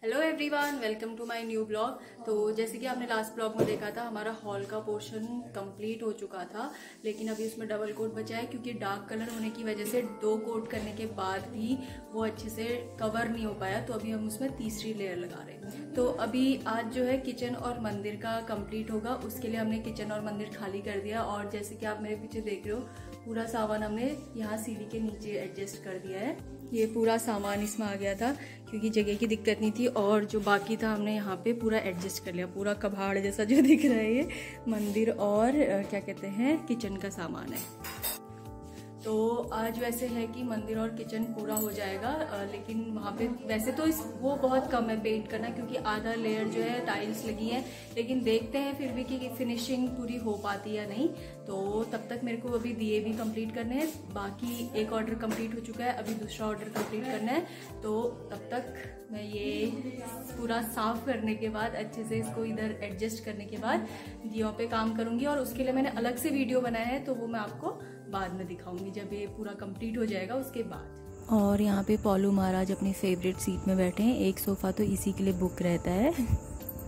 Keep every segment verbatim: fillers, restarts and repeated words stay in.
Hello everyone, welcome to my new blog. तो जैसे कि आपने लास्ट ब्लॉग में देखा था, हमारा हॉल का पोर्शन कंप्लीट हो चुका था, लेकिन अभी उसमें डबल कोट बचा है क्योंकि डार्क कलर होने की वजह से दो कोट करने के बाद भी वो अच्छे से कवर नहीं हो पाया। तो अभी हम उसमें तीसरी लेयर लगा रहे हैं। तो अभी आज जो है किचन और मंदिर का कंप्लीट होगा, उसके लिए हमने किचन और मंदिर खाली कर दिया। और जैसे कि आप मेरे पीछे देख रहे हो, पूरा सामान हमने यहाँ सीढ़ी के नीचे एडजस्ट कर दिया है। ये पूरा सामान इसमें आ गया था क्योंकि जगह की दिक्कत नहीं थी, और जो बाकी था हमने यहाँ पे पूरा एडजस्ट कर लिया। पूरा कबाड़ जैसा जो दिख रहा है ये मंदिर और क्या कहते हैं किचन का सामान है। तो आज वैसे है कि मंदिर और किचन पूरा हो जाएगा, लेकिन वहाँ पे वैसे तो इस वो बहुत कम है पेंट करना क्योंकि आधा लेयर जो है टाइल्स लगी है, लेकिन देखते हैं फिर भी कि फिनिशिंग पूरी हो पाती या नहीं। तो तब तक मेरे को अभी दिए भी कंप्लीट करने हैं। बाकी एक ऑर्डर कंप्लीट हो चुका है, अभी दूसरा ऑर्डर कंप्लीट करना है। तो तब तक मैं ये पूरा साफ करने के बाद, अच्छे से इसको इधर एडजस्ट करने के बाद दियों पे काम करूँगी। और उसके लिए मैंने अलग से वीडियो बनाया है, तो वो मैं आपको बाद में दिखाऊंगी जब ये पूरा कंप्लीट हो जाएगा उसके बाद। और यहाँ पे पॉलू महाराज अपनी फेवरेट सीट में बैठे हैं। एक सोफ़ा तो इसी के लिए बुक रहता है।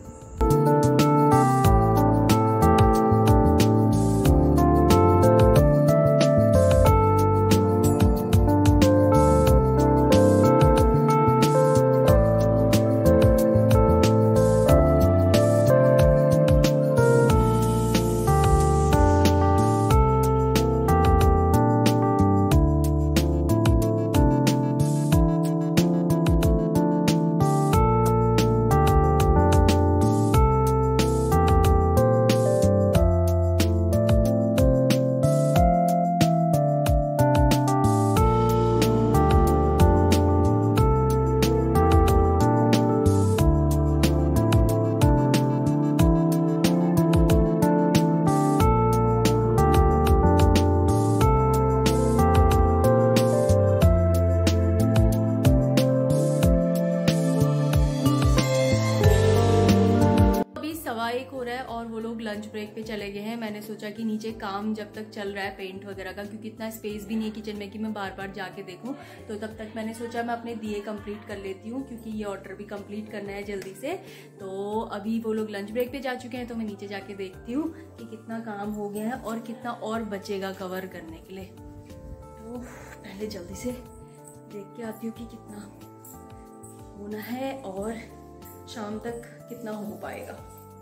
एक हो रहा है और वो लोग लंच ब्रेक पे चले गए हैं। मैंने सोचा कि नीचे काम जब तक चल रहा है पेंट वगैरह का, क्योंकि इतना स्पेस भी नहीं है किचन में कि मैं बार बार जाके देखूं, तो तब तक मैंने सोचा मैं अपने दिए कंप्लीट कर लेती हूँ क्योंकि ये ऑर्डर भी कंप्लीट करना है जल्दी से। तो अभी वो लोग लंच ब्रेक पे जा चुके हैं, तो मैं नीचे जाके देखती हूँ कि कितना काम हो गया है और कितना और बचेगा कवर करने के लिए। तो पहले जल्दी से देख के आती हूँ कि कितना होना है और शाम तक कितना हो पाएगा।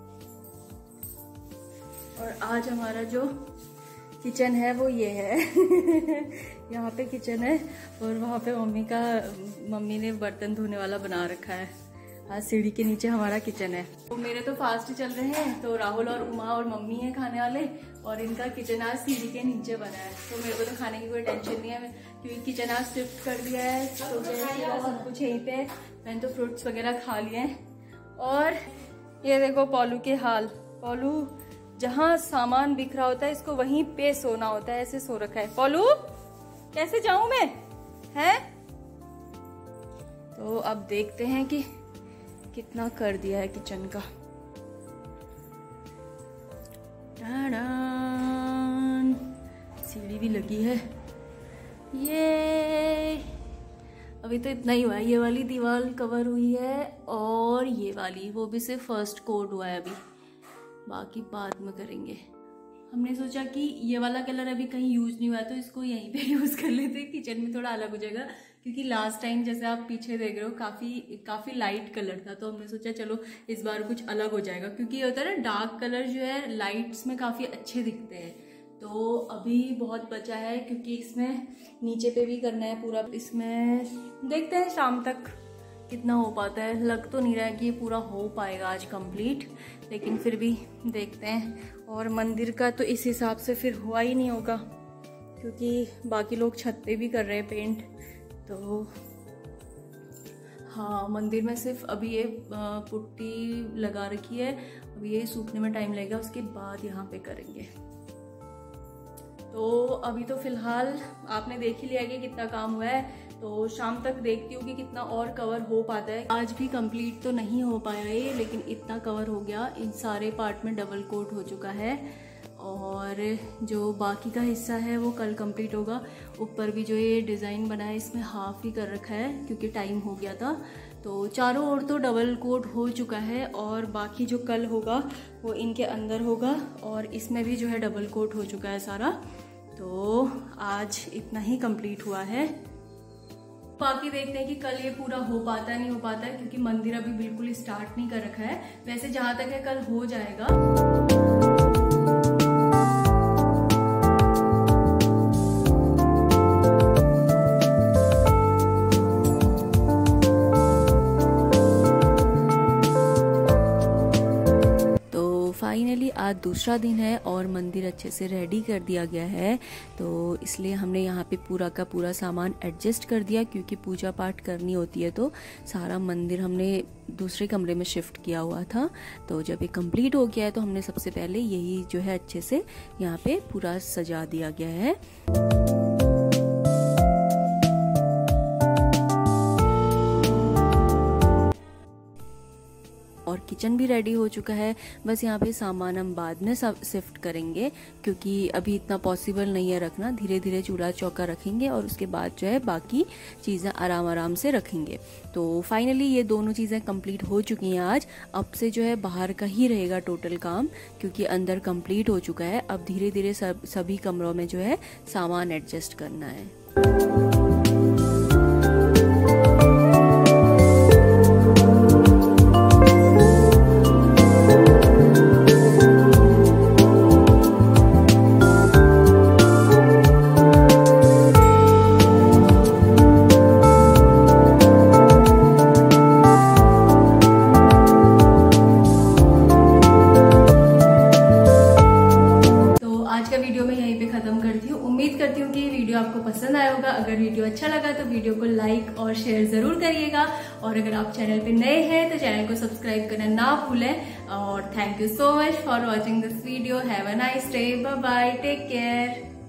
और आज हमारा जो किचन है वो ये है। यहाँ पे किचन है और वहाँ पे मम्मी का मम्मी ने बर्तन धोने वाला बना रखा है। आज सीढ़ी के नीचे हमारा किचन है। तो मेरे तो फास्ट चल रहे हैं, तो राहुल और उमा और मम्मी है खाने वाले, और इनका किचन आज सीढ़ी के नीचे बना है। तो मेरे को तो खाने की कोई टेंशन नहीं है क्योंकि किचन आज शिफ्ट कर दिया है, तो सब कुछ यहीं पे। मैंने तो फ्रूट्स वगैरह खा लिए हैं। और ये देखो पॉलू के हाल। पॉलू जहाँ सामान बिखरा होता है इसको वहीं पे सोना होता है, ऐसे सो रखा है। पॉलू कैसे जाऊं मैं, है? तो अब देखते हैं कि कितना कर दिया है किचन का। सीढ़ी भी लगी है। ये अभी तो इतना ही हुआ है। ये वाली दीवार कवर हुई है और ये वाली, वो भी सिर्फ फर्स्ट कोट हुआ है, अभी बाकी बाद में करेंगे। हमने सोचा कि ये वाला कलर अभी कहीं यूज नहीं हुआ है तो इसको यहीं पे यूज कर लेते हैं, किचन में थोड़ा अलग हो जाएगा। क्योंकि लास्ट टाइम जैसे आप पीछे देख रहे हो काफी काफी लाइट कलर था, तो हमने सोचा चलो इस बार कुछ अलग हो जाएगा। क्योंकि ये होता है ना, डार्क कलर जो है लाइट्स में काफी अच्छे दिखते हैं। तो अभी बहुत बचा है क्योंकि इसमें नीचे पे भी करना है पूरा। इसमें देखते हैं शाम तक कितना हो पाता है। लग तो नहीं रहा है कि ये पूरा हो पाएगा आज कंप्लीट, लेकिन फिर भी देखते हैं। और मंदिर का तो इस हिसाब से फिर हुआ ही नहीं होगा क्योंकि बाकी लोग छत पे भी कर रहे हैं पेंट। तो हाँ, मंदिर में सिर्फ अभी ये पुट्टी लगा रखी है, अभी ये सूखने में टाइम लगेगा, उसके बाद यहाँ पे करेंगे। तो अभी तो फिलहाल आपने देख ही लिया कि कितना काम हुआ है, तो शाम तक देखती हूँ कि कितना और कवर हो पाता है। आज भी कंप्लीट तो नहीं हो पाया ये, लेकिन इतना कवर हो गया। इन सारे पार्ट में डबल कोट हो चुका है और जो बाकी का हिस्सा है वो कल कंप्लीट होगा। ऊपर भी जो ये डिज़ाइन बना है इसमें हाफ ही कर रखा है क्योंकि टाइम हो गया था, तो चारों ओर तो डबल कोट हो चुका है और बाकी जो कल होगा वो इनके अंदर होगा और इसमें भी जो है डबल कोट हो चुका है सारा। तो आज इतना ही कंप्लीट हुआ है। बाकी देखते हैं कि कल ये पूरा हो पाता है नहीं हो पाता है, क्योंकि मंदिर अभी बिल्कुल स्टार्ट नहीं कर रखा है। वैसे जहाँ तक है कल हो जाएगा। फाइनली आज दूसरा दिन है और मंदिर अच्छे से रेडी कर दिया गया है, तो इसलिए हमने यहाँ पे पूरा का पूरा सामान एडजस्ट कर दिया, क्योंकि पूजा पाठ करनी होती है तो सारा मंदिर हमने दूसरे कमरे में शिफ्ट किया हुआ था। तो जब ये कंप्लीट हो गया है तो हमने सबसे पहले यही जो है अच्छे से यहाँ पे पूरा सजा दिया गया है। और किचन भी रेडी हो चुका है। बस यहाँ पे सामान हम बाद में सब शिफ्ट करेंगे, क्योंकि अभी इतना पॉसिबल नहीं है रखना। धीरे धीरे चूल्हा चौका रखेंगे और उसके बाद जो है बाकी चीज़ें आराम आराम से रखेंगे। तो फाइनली ये दोनों चीज़ें कंप्लीट हो चुकी हैं आज। अब से जो है बाहर का ही रहेगा टोटल काम, क्योंकि अंदर कंप्लीट हो चुका है। अब धीरे धीरे सब सभी कमरों में जो है सामान एडजस्ट करना है। आपको पसंद आया होगा। अगर वीडियो अच्छा लगा तो वीडियो को लाइक और शेयर जरूर करिएगा, और अगर आप चैनल पे नए हैं तो चैनल को सब्सक्राइब करना ना भूलें। और thank you so much for watching this video. Have a nice day, bye bye, take care.